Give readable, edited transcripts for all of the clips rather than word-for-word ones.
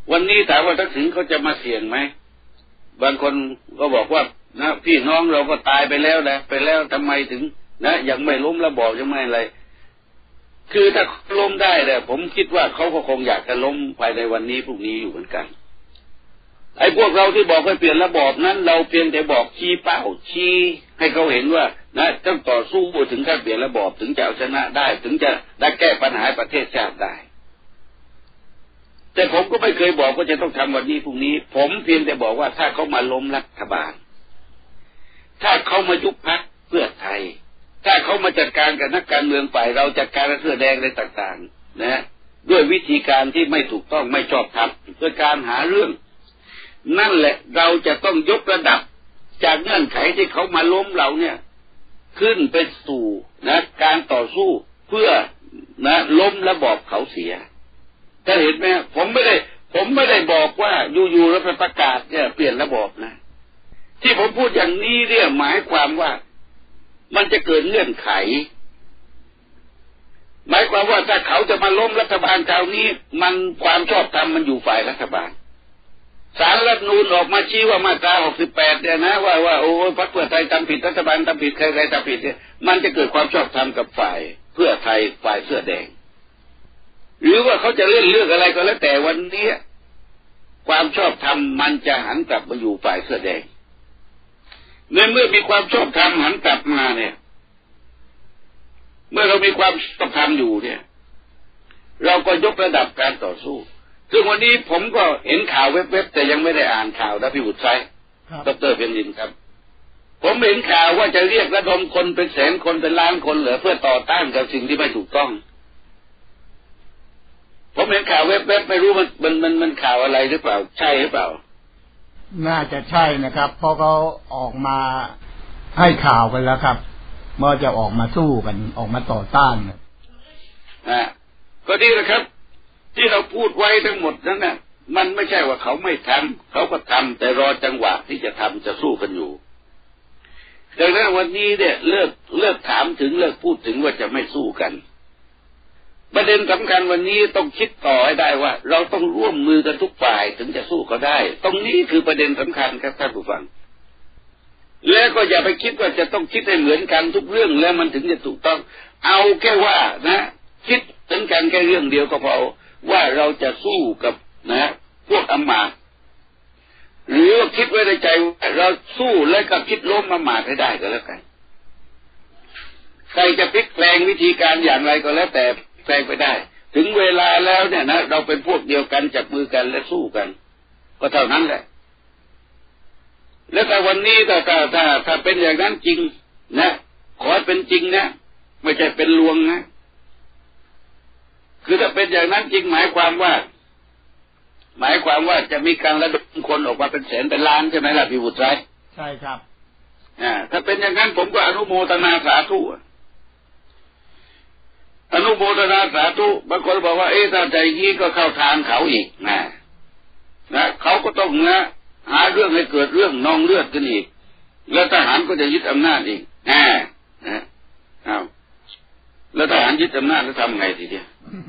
วันนี้ถามว่าทักษิณเขาจะมาเสี่ยงไหมบางคนก็บอกว่านะพี่น้องเราก็ตายไปแล้วนะไปแล้วทำไมถึงนะยังไม่ล้มระบอบยังไม่อะไรคือถ้าล้มได้เนี่ยผมคิดว่าเขาก็คงอยากจะล้มภายในวันนี้พรุ่งนี้อยู่เหมือนกันไอ้พวกเราที่บอกให้เปลี่ยนระบอบนั้นเราเพียงแต่บอกชี้เป้าชี้ให้เขาเห็นว่านะต้องต่อสู้ถึงการเปลี่ยนระบอบถึงจะเอาชนะได้ถึงจะได้แก้ปัญหาประเทศชาติได้แต่ผมก็ไม่เคยบอกว่าจะต้องทำวันนี้พรุ่งนี้ผมเพียงแต่บอกว่าถ้าเขามาล้มรัฐบาลถ้าเขามายุบพรรคเพื่อไทยถ้าเขามาจัดการกับนักการเมืองฝ่ายเราจัดการกับเสื้อแดงอะไรต่างๆนะด้วยวิธีการที่ไม่ถูกต้องไม่ชอบธรรมด้วยการหาเรื่องนั่นแหละเราจะต้องยกระดับจากเงื่อนไขที่เขามาล้มเราเนี่ยขึ้นไปสู่นะการต่อสู้เพื่อนะล้มระบอบเขาเสียถ้าเห็นไหมผมไม่ได้บอกว่าอยู่ๆแล้วประกาศเนี่ยเปลี่ยนระบอบนะที่ผมพูดอย่างนี้เนี่ยหมายความว่ามันจะเกิดเงื่อนไขหมายความว่าถ้าเขาจะมาล้มรัฐบาลคราวนี้มันความชอบธรรมมันอยู่ฝ่ายรัฐบาลศาลรัฐธรรมนูญออกมาชี้ว่ามาตรา68เนี่ยนะว่าโอ้พรรคเพื่อไทยทำผิดรัฐบาลทำผิดใครๆทำผิดเนี่ยมันจะเกิดความชอบธรรมกับฝ่ายเพื่อไทยฝ่ายเสื้อแดงหรือว่าเขาจะเล่นเรื่องอะไรก็แล้วแต่วันนี้ความชอบธรรมมันจะหันกลับมาอยู่ฝ่ายเสื้อแดงเมื่อมีความชอบธรรมหันกลับมาเนี่ยเมื่อเรามีความชอบธรรมอยู่เนี่ยเราก็ยกระดับการต่อสู้ซึ่งวันนี้ผมก็เห็นข่าวเว็บๆแต่ยังไม่ได้อ่านข่าวนะพี่บุตรชัยดร.เพียงดินครับผมเห็นข่าวว่าจะเรียกระดมคนเป็นแสนคนเป็นล้านคนเหรอเพื่อต่อต้านกับสิ่งที่ไม่ถูกต้องผมเห็นข่าวเว็บๆไม่รู้มันข่าวอะไรหรือเปล่าใช่หรือเปล่าน่าจะใช่นะครับเพราะเขาออกมาให้ข่าวกันแล้วครับเมื่อจะออกมาสู้กันออกมาต่อต้านก็ดีนะครับที่เราพูดไว้ทั้งหมดนั้นน่ะมันไม่ใช่ว่าเขาไม่ทำเขาก็ทำแต่รอจังหวะที่จะทำจะสู้กันอยู่ดังนั้นวันนี้เนี่ยเลิกถามถึงเลิกพูดถึงว่าจะไม่สู้กันประเด็นสำคัญวันนี้ต้องคิดต่อให้ได้ว่าเราต้องร่วมมือกันทุกฝ่ายถึงจะสู้เขาได้ตรงนี้คือประเด็นสำคัญครับท่านผู้ฟังแล้วก็อย่าไปคิดว่าจะต้องคิดให้เหมือนกันทุกเรื่องแล้วมันถึงจะถูกต้องเอาแค่ว่านะคิดถึงกันแค่เรื่องเดียวก็พอว่าเราจะสู้กับนะพวกอำมาตย์หรือว่าคิดไว้ในใจเราสู้แล้วก็คิดล้มอำมาตย์ให้ได้ก็แล้วกันใครจะพลิกแปลงวิธีการอย่างไรก็แล้วแต่แปลงไปได้ถึงเวลาแล้วเนี่ยนะเราเป็นพวกเดียวกันจับมือกันและสู้กันก็เท่านั้นแหละแล้วแต่วันนี้ถ้าเป็นอย่างนั้นจริงนะขอให้เป็นจริงนะไม่ใช่เป็นลวงนะคือถ้าเป็นอย่างนั้นจริงหมายความว่าจะมีการระดมคนออกมาเป็นแสนเป็นล้านใช่ไหมล่ะพี่บุตรชัยใช่ครับถ้าเป็นอย่างนั้นผมก็อนุโมทนาสาธุอนุโมทนาสาธุบางคนบอกว่าถ้าใจงี้ก็เข้าทางเขาอีกนะเขาก็ต้องหาเรื่องให้เกิดเรื่องนองเลือดกันอีกแล้วทหารก็จะยึดอำนาจอีกแล้วทหารยึดอำนาจแล้วทำไงทีเดียว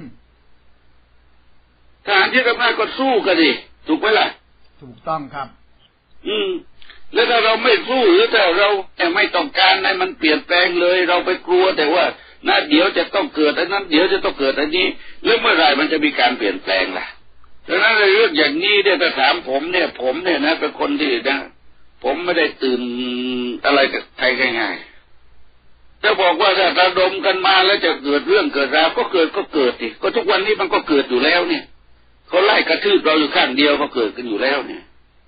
ทหารยึดอำนาจก็สู้กันดิถูกไหมล่ะถูกต้องครับแล้วถ้าเราไม่สู้หรือถ้าเราไม่ต้องการให้มันเปลี่ยนแปลงเลยเราไปกลัวแต่ว่าเดี๋ยวจะต้องเกิดอันนั้นเดี๋ยวจะต้องเกิดอันนี้แล้วเมื่อไหร่มันจะมีการเปลี่ยนแปลงล่ะดังนั้นเรื่องอย่างนี้เนี่ยถ้าถามผมเนี่ยนะเป็นคนที่นะผมไม่ได้ตื่นอะไรกับใครง่ายๆจะบอกว่าถ้าระดมกันมาแล้วจะเกิดเรื่องเกิดราวก็เกิดสิก็ทุกวันนี้มันก็เกิดอยู่แล้วเนี่ยเขาไล่กระทืบเราอยู่ข้างเดียวก็เกิดกันอยู่แล้วเนี่ย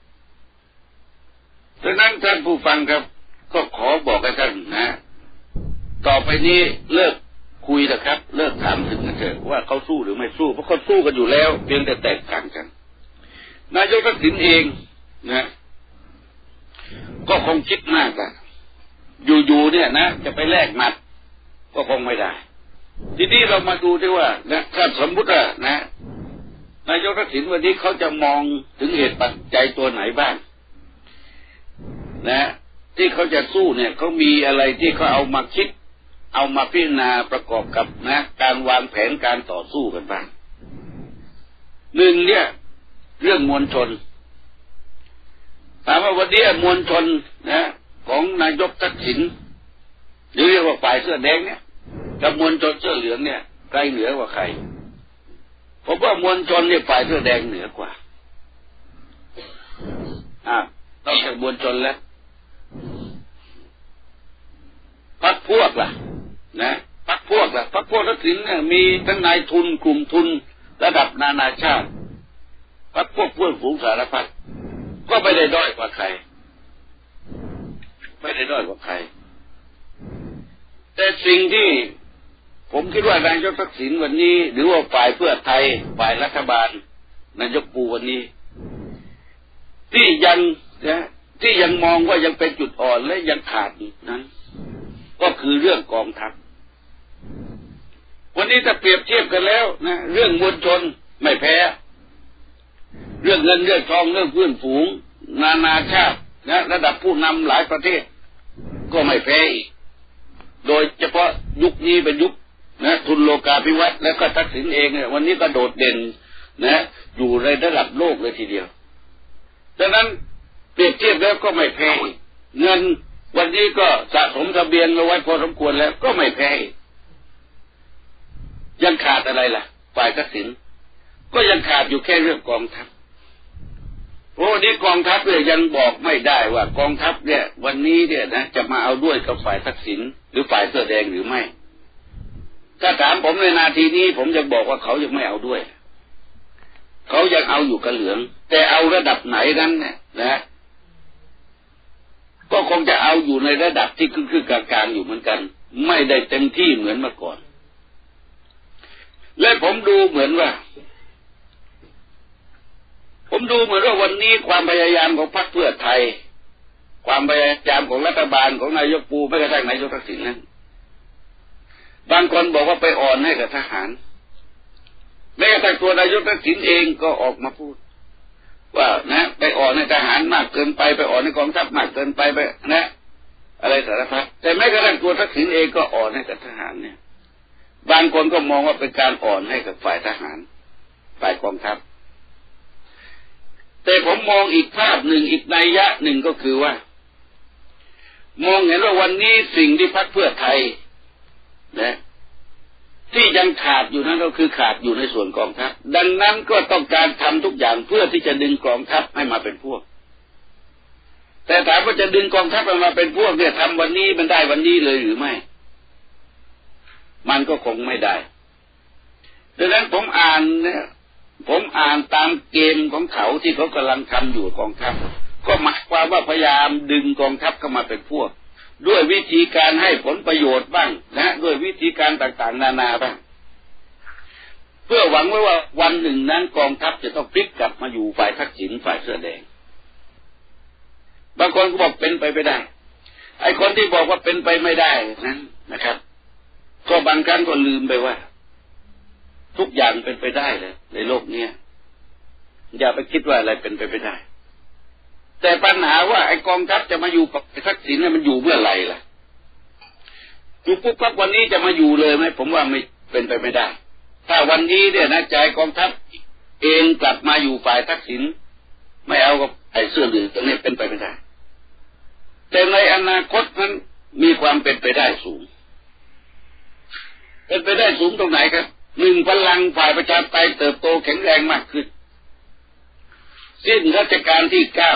ดังนั้นท่านผู้ฟังครับก็ขอบอกให้ท่านนะต่อไปนี้เลิกคุยนะครับเลิกถามถึงกันเถอะว่าเขาสู้หรือไม่สู้เพราะเขาสู้กันอยู่แล้วเพียงแต่แตกต่างกันนายกทักษิณเองนะก็คงคิดมากอะอยู่เนี่ยนะจะไปแลกหมัดก็คงไม่ได้ทีนี้เรามาดูด้วยว่านะถ้าสมมุติว่านะนายกทักษิณวันนี้เขาจะมองถึงเหตุปัจจัยตัวไหนบ้างนะที่เขาจะสู้เนี่ยเขามีอะไรที่เขาเอามาคิดเอามาพิจารณาประกอบกับนะการวางแผนการต่อสู้กันบ้างหนึ่งเนี่ยเรื่องมวลชนถามว่าวันนี้มวลชนนะของนายกทักษิณหรือเรียกว่าฝ่ายเสื้อแดงเนี่ยกับมวลชนเสื้อเหลืองเนี่ยใครเหนือกว่าใครผมว่ามวลชนเนี่ยฝ่ายเสื้อแดงเหนือกว่านอกจากมวลชนแล้วพรรคพวกล่ะนะพรรคพวกทักษิณเนี่ยมีทั้งนายทุนกลุ่มทุนระดับนานาชาติพรรคพวกเพื่อนฝูงสารพัดก็ไม่ได้ด้อยกว่าใครแต่สิ่งที่ผมคิดว่านายกทักษิณวันนี้หรือว่าฝ่ายเพื่อไทยฝ่ายรัฐบาลนายกปูวันนี้ที่ยังมองว่ายังเป็นจุดอ่อนและยังขาดอีกนั้นก็คือเรื่องกองทัพวันนี้ถ้าเปรียบเทียบกันแล้วนะเรื่องมวลชนไม่แพ้เรื่องเงินเรื่องทองเรื่องเพื่อนฝูงนานาชาตินะระดับผู้นำหลายประเทศก็ไม่แพ้อีกโดยเฉพาะยุคนี้เป็นยุคนะทุนโลกาภิวัตน์และก็ทักษิณเองเนี่ยวันนี้ก็โดดเด่นนะอยู่ในระดับโลกเลยทีเดียวดังนั้นเปรียบเทียบแล้วก็ไม่แพ้เงินวันนี้ก็สะสมทะเบียนมาไว้พอสมควรแล้วก็ไม่แพ้ยังขาดอะไรล่ะฝ่ายทักษิณก็ยังขาดอยู่แค่เรื่องกองทัพโอ้นี่กองทัพเนี่ยยังบอกไม่ได้ว่ากองทัพเนี่ยวันนี้เนี่ยนะจะมาเอาด้วยกับฝ่ายทักษิณหรือฝ่ายเสื้อแดงหรือไม่ถ้าถามผมในนาทีนี้ผมจะบอกว่าเขายังไม่เอาด้วยเขายังเอาอยู่กับเหลืองแต่เอาระดับไหนนั้นเนี่ยนะก็คงจะเอาอยู่ในระดับที่คือกลางๆอยู่เหมือนกันไม่ได้เต็มที่เหมือนเมื่อก่อนและผมดูเหมือนว่าวันนี้ความพยายามของพรรคเพื่อไทยความพยายามของรัฐบาลของนายกปูไม่กระทั่งนายกทักษิณนั้นบางคนบอกว่าไปอ่อนให้กับทหารแม้กระทั่งตัวนายกทักษิณเองก็ออกมาพูดว่านะไปอ่อนให้ทหารมากเกินไปอ่อนให้กองทัพมากเกินไปนะอะไรสารพัดแต่แม้กระทั่งตัวทักษิณเองก็อ่อนให้กับทหารเนี่ยบางคนก็มองว่าเป็นการอ่อนให้กับฝ่ายทหารฝ่ายกองทัพแต่ผมมองอีกภาพหนึ่งอีกนัยยะหนึ่งก็คือว่ามองเห็นว่าวันนี้สิ่งที่พรรคเพื่อไทยนะที่ยังขาดอยู่นั้นก็คือขาดอยู่ในส่วนกองทัพดังนั้นก็ต้องการทำทุกอย่างเพื่อที่จะดึงกองทัพให้มาเป็นพวกแต่ถามว่าจะดึงกองทัพให้มาเป็นพวกเนี่ยทำวันนี้มันได้วันนี้เลยหรือไม่มันก็คงไม่ได้ดังนั้นผมอ่านตามเกมของเขาที่เขากำลังทำอยู่กองทัพก็หมายความว่าพยายามดึงกองทัพเข้ามาเป็นพวกด้วยวิธีการให้ผลประโยชน์บ้างนะด้วยวิธีการต่างๆนานาบ้างเพื่อหวังไว้ว่าวันหนึ่งนั้นกองทัพจะต้องพลิกกลับมาอยู่ฝ่ายทักษิณฝ่ายเสื้อแดงบางคนก็บอกเป็นไปไม่ได้ไอ้คนที่บอกว่าเป็นไปไม่ได้นั้นนะครับก็บางครั้งก็ลืมไปว่าทุกอย่างเป็นไปได้เลยในโลกนี้อย่าไปคิดว่าอะไรเป็นไปไม่ได้แต่ปัญหาว่าไอ้กองทัพจะมาอยู่กับทักษิณเนี่ยมันอยู่เมื่อไหร่ล่ะอยู่ปุ๊บปั๊บวันนี้จะมาอยู่เลยไหมผมว่าไม่เป็นไปไม่ได้ถ้าวันนี้เนี่ยนะใจกองทัพเองกลับมาอยู่ฝ่ายทักษิณไม่เอากับไอ้เสื้อเหลืองตรงนี้เป็นไปไม่ได้แต่ในอนาคตนั้นมีความเป็นไปได้สูงเป็นไปได้สูงตรงไหนครับหนึ่งพลังฝ่ายประชาธิปไตยเติบโตแข็งแรงมากขึ้นสิ้นรัชกาลที่9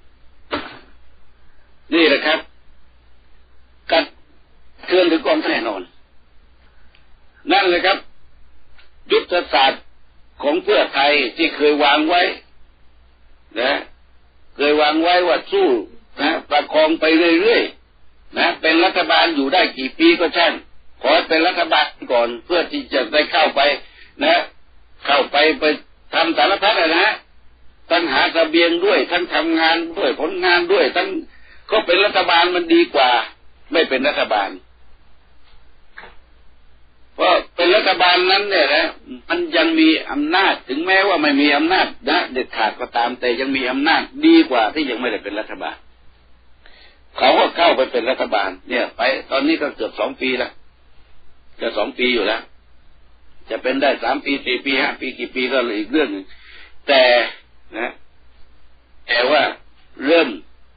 นี่แหละครับกัดเคลื่อนถึงกองแน่นอนนั่นเลยครับยุทธศาสตร์ของเพื่อไทยที่เคยวางไว้นะเคยวางไว้ว่าสู้นะประคองไปเรื่อยๆนะเป็นรัฐบาลอยู่ได้กี่ปีก็ช่างขอเป็นรัฐบาลก่อนเพื่อที่จะได้เข้าไปนะเข้าไปทำสารพัดนะทั้งหาเสบียงด้วยทั้งทำงานด้วยผลงานด้วยทั้งก็เป็นรัฐบาลมันดีกว่าไม่เป็นรัฐบาลเพราะเป็นรัฐบาลนั้นเนี่ยนะมันยังมีอำนาจถึงแม้ว่าไม่มีอำนาจนะเด็ดขาดก็ตามแต่ยังมีอำนาจดีกว่าที่ยังไม่ได้เป็นรัฐบาลเขาก็เข้าไปเป็นรัฐบาลเนี่ยไปตอนนี้ก็เกือบ2 ปีแล้วจะ2 ปีอยู่แล้วจะเป็นได้3 ปี4 ปี5 ปีกี่ปีก็อีกเรื่องนึงแต่นะแต่ว่าเริ่ม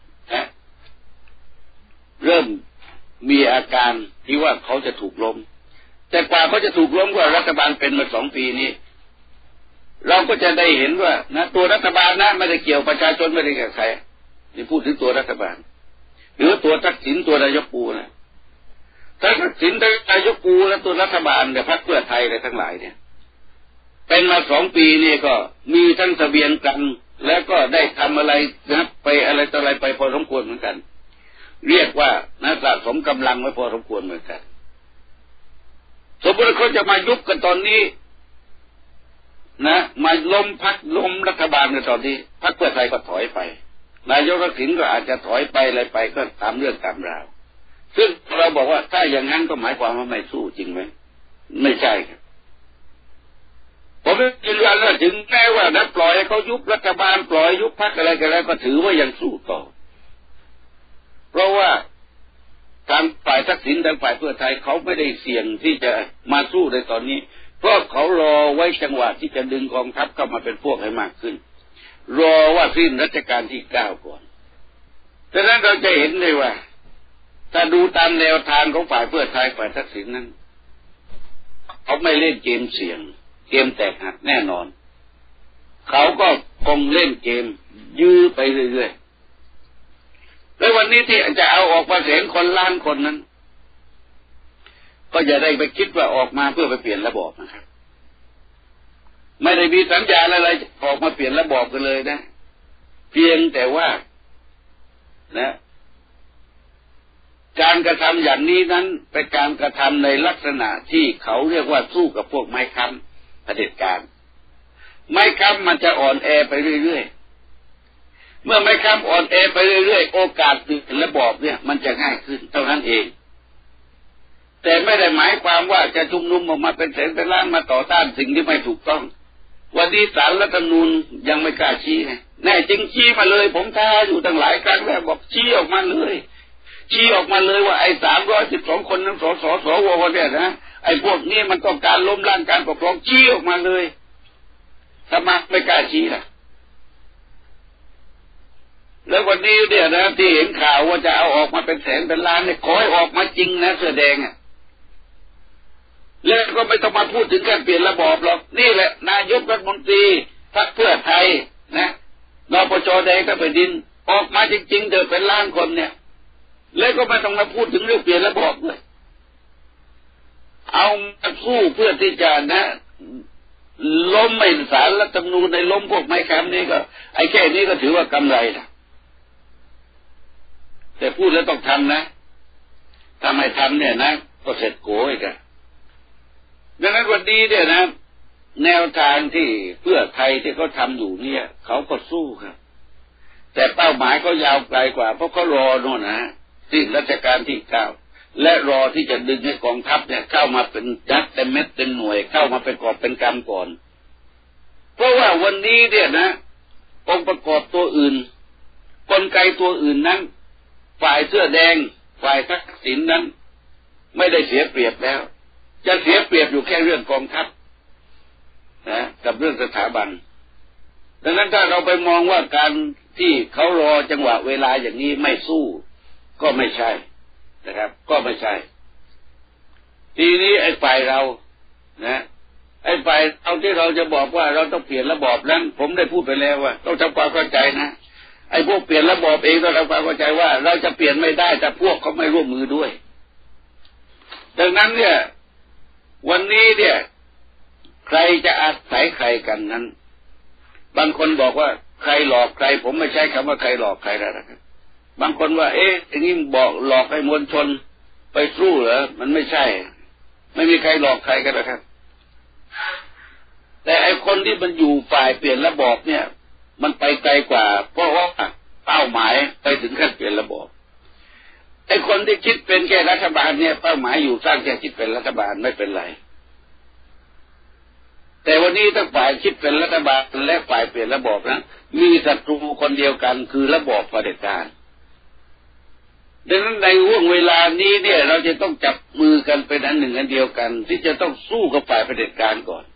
มีอาการที่ว่าเขาจะถูกล้มแต่กว่าเขาจะถูกล้มก็รัฐบาลเป็นมา2 ปีนี้เราก็จะได้เห็นว่านะตัวรัฐบาลนะไม่ได้เกี่ยวประชาชนไม่ได้เกี่ยวกับใครนี่พูดถึงตัวรัฐบาลหรือตัวทักษิณตัวนายกปูนะถ้าทักษิณนายกปูและตัวรัฐบาลเนี่ยพรรคเพื่อไทยอะไรทั้งหลายเนี่ยเป็นมา2 ปีนี่ก็มีทั้งทะเบียนกันแล้วก็ได้ทำอะไรนะไปอะไรต่ออะไรไปพอสมควรเหมือนกันเรียกว่านะสะสมกำลังไว้พอสมควรเหมือนกันสมมติเขาจะมายุบกันตอนนี้นะมาล้มพรรคล้มรัฐบาลในตอนนี้พรรคเพื่อไทยก็ถอยไปนายกทักษิณก็อาจจะถอยไปอะไรไปก็ตามเรื่องตามราวซึ่งเราบอกว่าถ้าอย่างนั้นก็หมายความว่าไม่สู้จริงไหมไม่ใช่ครับผมยืนยันว่าถึงแม้ว่านะปล่อยให้เขายุบรัฐบาลปล่อยยุบพรรคอะไรกันแล้วก็ถือว่ายังสู้ต่อเพราะว่าทางฝ่ายทักษิณทางฝ่ายเพื่อไทยเขาไม่ได้เสี่ยงที่จะมาสู้ในตอนนี้เพราะเขารอไว้จังหวะที่จะดึงกองทัพเข้ามาเป็นพวกให้มากขึ้นรอว่าสิ้นรัชกาลที่9ก่อนดังนั้นเราจะเห็นเลยว่าถ้าดูตามแนวทางของฝ่ายเพื่อไทยฝ่ายทักษิณนั้นเขาไม่เล่นเกมเสี่ยงเกมแตกหักแน่นอนเขาก็คงเล่นเกมยื้อไปเรื่อยๆแล้ววันนี้ที่จะเอาออกมา100,000 คนล้านคนนั้นก็อย่าได้ไปคิดว่าออกมาเพื่อไปเปลี่ยนระบอบนะครับไม่ได้มีสัญญาอะไรออกมาเปลี่ยนระบอบกันเลยนะเพียงแต่ว่านะการกระทำอย่างนี้นั้นเป็นการกระทำในลักษณะที่เขาเรียกว่าสู้กับพวกไม้ค้ำเผด็จการไม้ค้ำมันจะอ่อนแอไปเรื่อยๆเมื่อไม้ค้ำอ่อนแอไปเรื่อยๆโอกาสเปลี่ยนระบอบเนี่ยมันจะง่ายขึ้นเท่านั้นเองแต่ไม่ได้หมายความว่าจะชุมนุมออกมาเป็นแสนเป็นล้านมาต่อต้านสิ่งที่ไม่ถูกต้องวันนี้ศาลรัฐธรรมนูญยังไม่กล้าชี้ไงแน่จริงชี้มาเลยผมท้าอยู่ตั้งหลายครั้งแล้วบอกชี้ออกมาเลยชี้ออกมาเลยว่าไอ้312 คนนั้นสสวเนี่ยนะไอ้พวกนี้มันต้องการล้มล้างการปกครองชี้ออกมาเลยทำไมไม่กล้าชี้ล่ะแล้ววันนี้เนี่ยนะที่เห็นข่าวว่าจะเอาออกมาเป็นแสนเป็นล้านเนี่ยขอให้ออกมาจริงนะเสื้อแดงอ่ะแล้วก็ไม่ต้องมาพูดถึงการเปลี่ยนระบอบหรอกนี่แหละนายกรัฐมนตรีพรรคเพื่อไทยนะนปช.แดงก็ไปดินออกมาจริงๆเดินเป็นล้านคนเนี่ยแล้วก็ไม่ต้องมาพูดถึงเรื่องเปลี่ยนระบอบเลยเอามาสู้เพื่อที่จะนะล้มไม่ศาลรัฐธรรมนูญในล้มพวกไม้ค้ำนี่ก็ไอ้แค่นี้ก็ถือว่ากำไรนะแต่พูดแล้วต้องทำนะถ้าไม่ทำเนี่ยนะก็เสร็จโกยกันดังนั้นวันนี้เนี่ยนะแนวทางที่เพื่อไทยที่เขาทำอยู่เนี่ยเขาก็สู้ครับแต่เป้าหมายเขายาวไกลกว่าเพราะเขารอโน่นนะสิ้นรัชกาลที่9และรอที่จะดึงให้กองทัพเนี่ยเข้ามาเป็นจัดเต็มเม็ดเต็มหน่วยเข้ามาเป็นกอบเป็นกำก่อนเพราะว่าวันนี้เนี่ยนะองค์ประกอบตัวอื่นกลไกตัวอื่นนั้นฝ่ายเสื้อแดงฝ่ายทักษิณนั้นไม่ได้เสียเปรียบแล้วจะเสียเปรียบอยู่แค่เรื่องกองทัพนะกับเรื่องสถาบันดังนั้นถ้าเราไปมองว่าการที่เขารอจังหวะเวลาอย่างนี้ไม่สู้ก็ไม่ใช่นะครับก็ไม่ใช่ทีนี้ไอ้ฝ่ายเรานะไอ้ฝ่ายเอาที่เราจะบอกว่าเราต้องเปลี่ยนระบอบนั้นผมได้พูดไปแล้วว่าต้องทำความเข้าใจนะไอ้พวกเปลี่ยนระบอบเองต้องทำความเข้าใจว่าเราจะเปลี่ยนไม่ได้แต่พวกเขาไม่ร่วมมือด้วยดังนั้นเนี่ยวันนี้เนี่ยใครจะอาศัยใครกันนั้นบางคนบอกว่าใครหลอกใครผมไม่ใช้คำว่าใครหลอกใครแล้วนะครับบางคนว่าอย่างนี้บอกหลอกให้มวลชนไปสู้เหรอมันไม่ใช่ไม่มีใครหลอกใครกันนะครับแต่ไอ้คนที่มันอยู่ฝ่ายเปลี่ยนระบอบเนี่ยมันไปไกลกว่าเพราะว่าเป้าหมายไปถึงขั้นเปลี่ยนระบอบไอ้คนที่คิดเป็นแค่รัฐบาลเนี่ยเป้าหมายอยู่สร้างแค่คิดเป็นรัฐบาลไม่เป็นไรแต่วันนี้ทั้งฝ่ายคิดเป็นรัฐบาลและฝ่ายเปลี่ยนระบอบนะมีศัตรูคนเดียวกันคือระบอบเผด็จการดังนั้นในห่วงเวลานี้เนี่ยเราจะต้องจับมือกันเป็นอันหนึ่งอันเดียวกันที่จะต้องสู้กับฝ่ายเผด็จการก่อน